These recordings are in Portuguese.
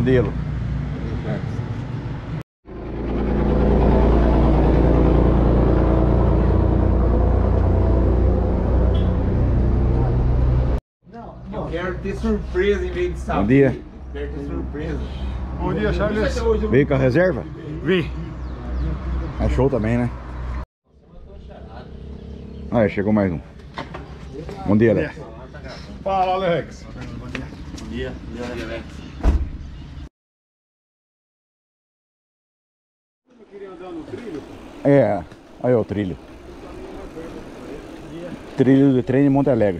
modelo. Eu quero ter surpresa em vez de saber. Bom dia. Quero ter surpresa. Bom dia, Charles. Veio com a reserva? Vim. É show também, né? Ah, chegou mais um. Bom dia, Alex. Fala, Alex. Bom dia, Alex. Eu queria andar no trilho. É, aí ó, o trilho. Trilho de trem de Monte Alegre.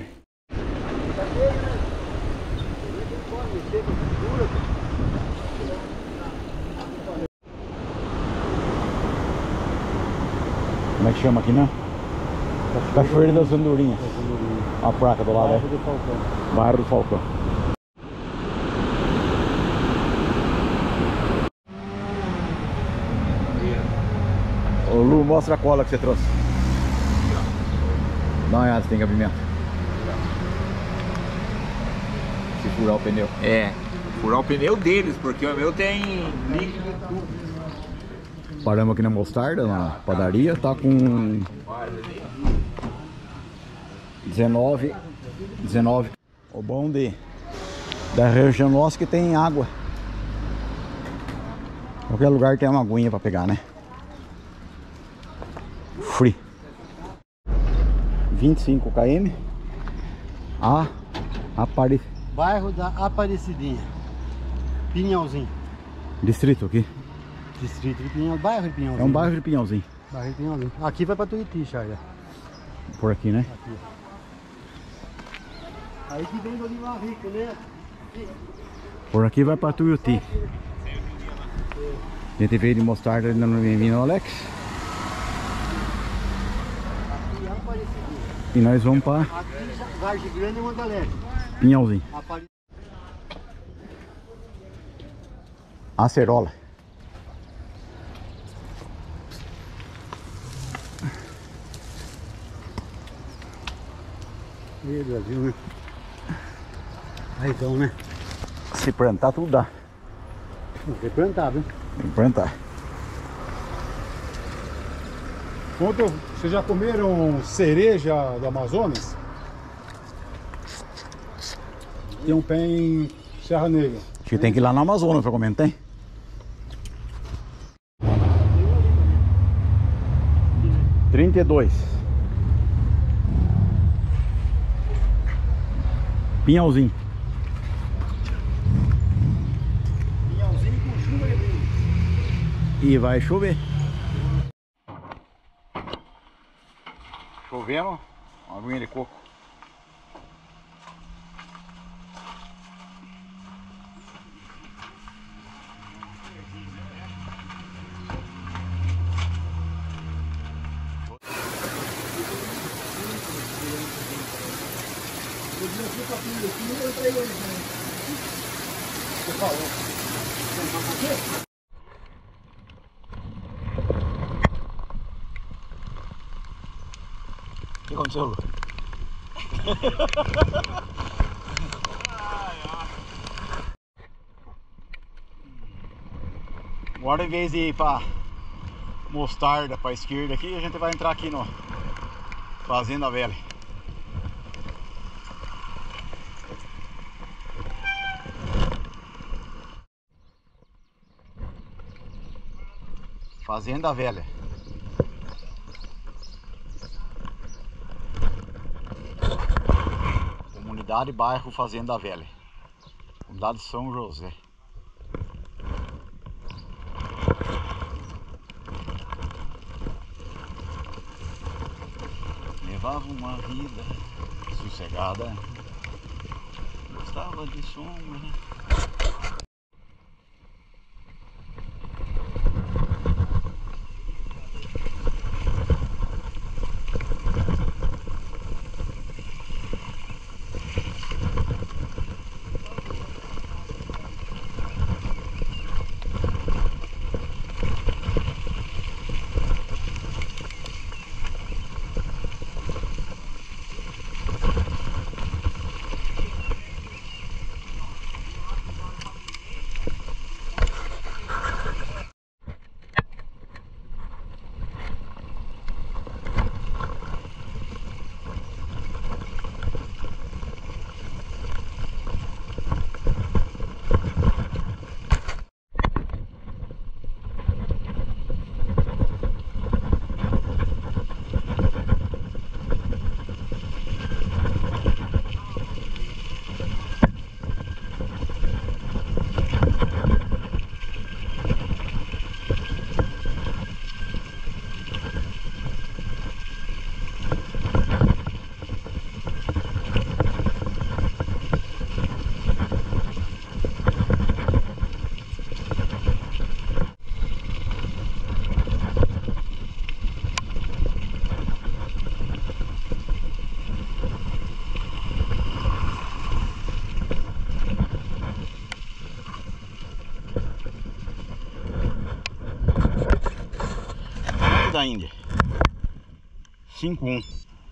Como é que chama aqui, né? Cachoeira das Andorinhas. A placa do lado, Bairro do Falcão. Bairro do Falcão. Ô Lu, mostra a cola que você trouxe. Dá uma olhada se tem cabimento. Se furar o pneu. É, furar o pneu deles, porque o meu tem líquido tudo. Paramos aqui na Mostarda, na padaria, tá com 19. O bom da região nossa que tem água. Qualquer lugar tem uma aguinha pra pegar, né? Free. 25 km. Bairro da Aparecidinha, Pinhalzinho. Distrito aqui. Distrito de Pinhal, bairro de Pinhalzinho. É um bairro de Pinhalzinho. Bairro de Pinhalzinho. Aqui vai pra Tuiuti, Charles. Por aqui, né? Aqui. Aí que vem do Oliva Rico, né? Por aqui vai pra Tuiuti. A gente veio de Mostarda, ainda não vem vindo, Alex. Aqui é Aparecidinha. E nós vamos pra Aqui Vargem Grande e Monte Alegre. Pinhalzinho. Acerola. Ih, Brasil, né? Aí então, né? Se plantar, tudo dá. Vamos ver plantado, hein? Tem que plantar. Ontem, vocês já comeram cereja do Amazonas? Tem um pé em Serra Negra. Acho que tem que ir lá na Amazônia pra comer, não tem? $32. Pinhalzinho. Pinhalzinho com chuva de vinho. E vai chover. Chovendo, uma aguinha de coco. O que aconteceu, Lu? Agora, em vez de ir pra Mostarda, pra esquerda aqui, a gente vai entrar aqui no Fazenda Velha. Fazenda Velha. Comunidade Bairro Fazenda Velha. Comunidade São José. Levava uma vida sossegada. Gostava de sombra. da Índia. 5-1.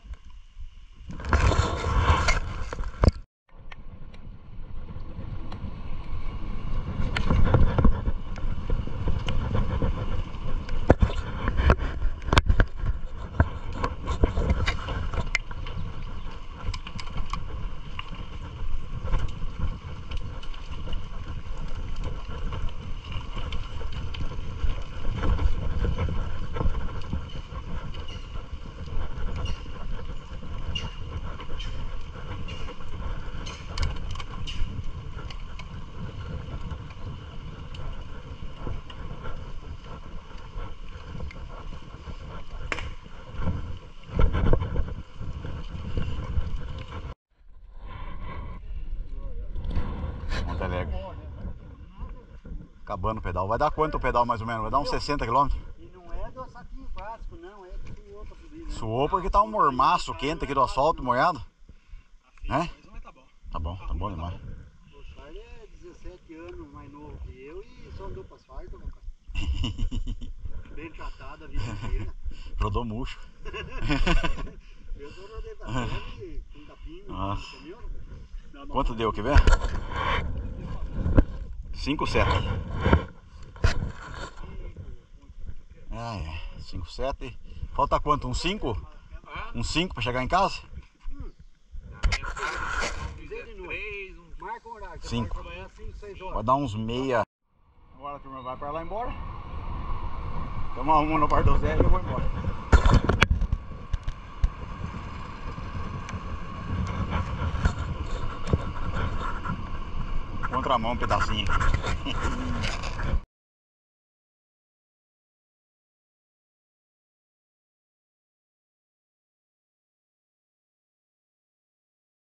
Acabando o pedal. Vai dar quanto o pedal mais ou menos? Vai dar uns 60 km? E não é do saquinho básico, não. É que suou pra subir, né? Suou porque tá um mormaço quente aqui do asfalto molhado. Né? Tá bom demais. O Charles é 17 anos mais novo que eu e só andou pra asfalto, meu cara. Bem tratado a vida inteira. Rodou murcho. Eu só rodei pra frente com capinho, Nossa. entendeu? Quanto deu, quer ver? 5,7. Ah, é. 5,7. Falta quanto? Um 5? Um 5 pra chegar em casa? Marca um horário, você 5. vai trabalhar 5, 6 horas. Vai dar uns meia. Agora a turma vai pra lá embora. Tamo arrumando no bar do Zé e eu vou embora. Contramão um pedacinho.